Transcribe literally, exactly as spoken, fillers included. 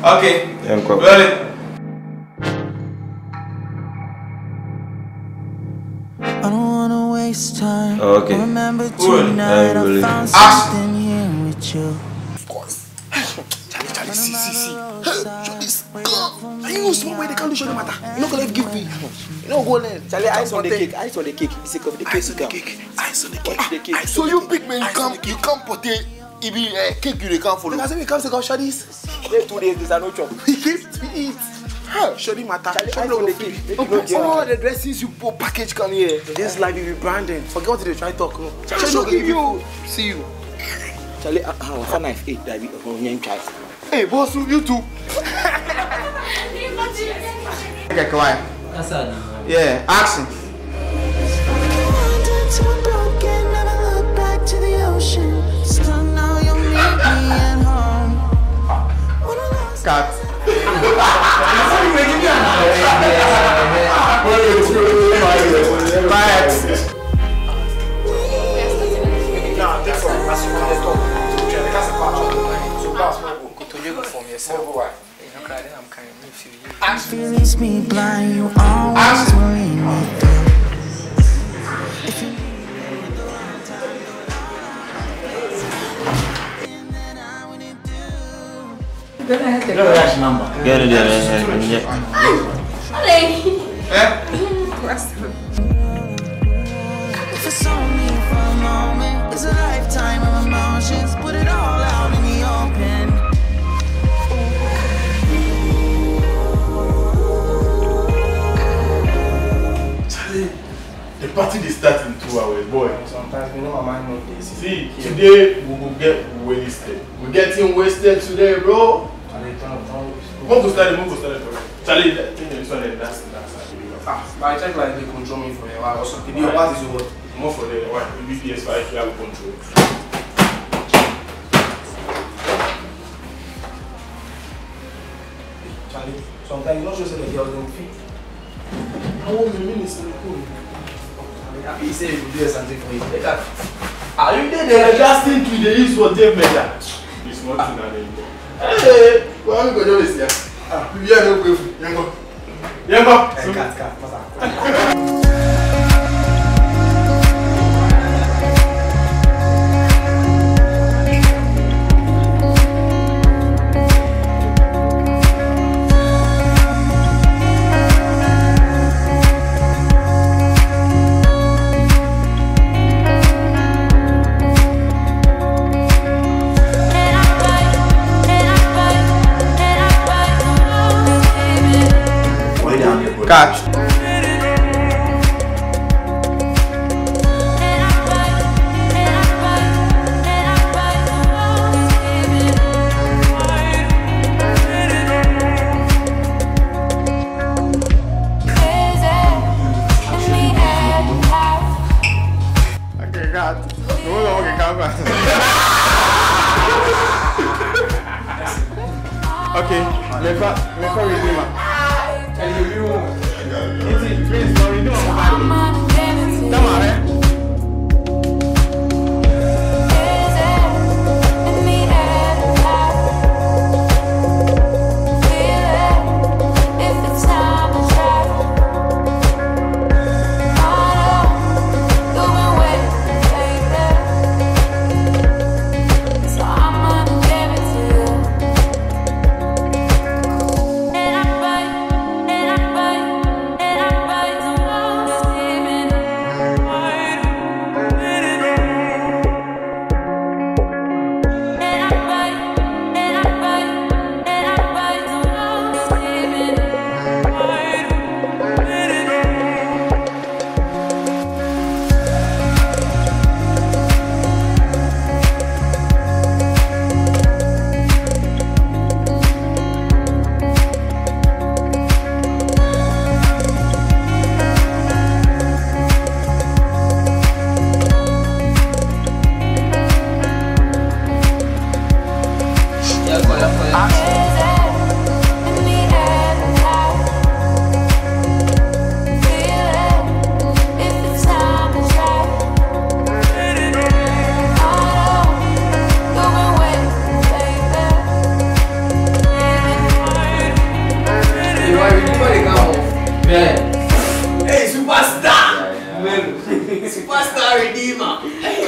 Okay. Yeah, I'm cool. Ready? I don't wanna waste time. Oh, okay. Remember tonight I, I found something here with you. Of course. Charlie, Charlie, see, see, see. Hey, show this girl. I know small way they can't do show the matter. You know gonna give me. You know go there. Charlie, ice on the cake. Ice on the cake. It's a the ice on the cake. Ice on the cake. So you big man, you can't you can't put it. It be a cake you can't follow. Because if it comes to go show this. Two days this are no chop. We keep to eat. How? Show the matter. Charlie, ice on the cake. All the dresses you put package come here. This life will be branded. Forget what they try talk. No. Charlie, show give you. See you. Charlie, uh, uh, knife eight. That be a name child. Hey, boss, you too. Okay, quiet. That's sad. Yeah, action. Cut. Feelings me blind, you always worry me through. If you That's number. Get it there. if it's only for a moment, it's a lifetime of emotions. Put it all out in the open. The party is starting in two hours, boy. Sometimes we know my mind not this. See, today we will get wasted. We're getting wasted today, bro. We want to start the move, start the Charlie, this one, that's that's Ah, but I check like they control me for a while or something. The what is what? more for the what the B P S five you have control. Charlie, sometimes you not just say the girls don't fit. How old you mean is so cool? Happy you say you do something for you. Like that. Are you there? They are just thinking they use for them measure. It's not in an end. Hey, what are we going to do here? Ah, we are not going to go. Yango. Hey, cat, cat, what's Catch. Okay, cut. No, no, okay, come Okay, never, never redeem. And you will. It's please, sorry, no. Come on, eh? Hey, superstar! Superstar redeemer! Hey!